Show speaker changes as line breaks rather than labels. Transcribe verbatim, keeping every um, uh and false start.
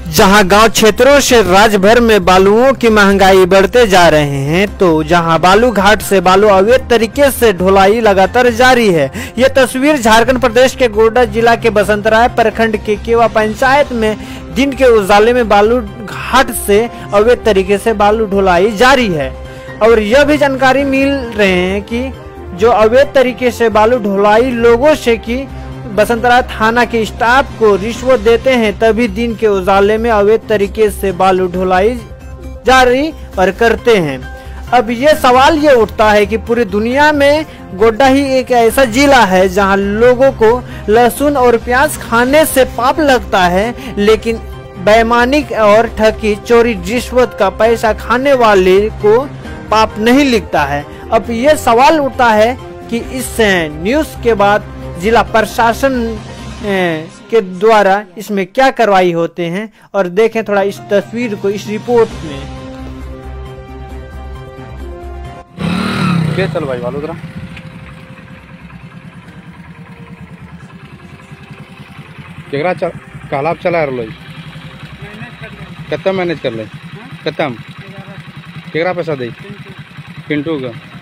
जहां गांव क्षेत्रों से राज्य भर में बालुओं की महंगाई बढ़ते जा रहे हैं, तो जहां बालू घाट से बालू अवैध तरीके से ढुलाई लगातार जारी है। ये तस्वीर झारखंड प्रदेश के गोड्डा जिला के बसंतराय प्रखंड के केवा पंचायत में दिन के उजाले में बालू घाट से अवैध तरीके से बालू ढुलाई जारी है। और यह भी जानकारी मिल रहे हैं कि जो अवैध तरीके से बालू ढुलाई लोगों से की बसंतराय थाना के स्टाफ को रिश्वत देते हैं, तभी दिन के उजाले में अवैध तरीके से बालू ढुलाई जारी और करते हैं। अब ये सवाल ये उठता है कि पूरी दुनिया में गोड्डा ही एक ऐसा जिला है जहां लोगों को लहसुन और प्याज खाने से पाप लगता है, लेकिन बेईमानी और ठगी चोरी रिश्वत का पैसा खाने वाले को पाप नहीं लिखता है। अब ये सवाल उठता है कि इस न्यूज के बाद जिला प्रशासन के द्वारा इसमें क्या कार्रवाई होते हैं, और देखें थोड़ा इस तस्वीर को इस रिपोर्ट में।
क्या चल भाई बालू करा केकरा चल कहला चला रहा कितना मैनेज कर ले कितना केकरा पैसा दे पिंटू का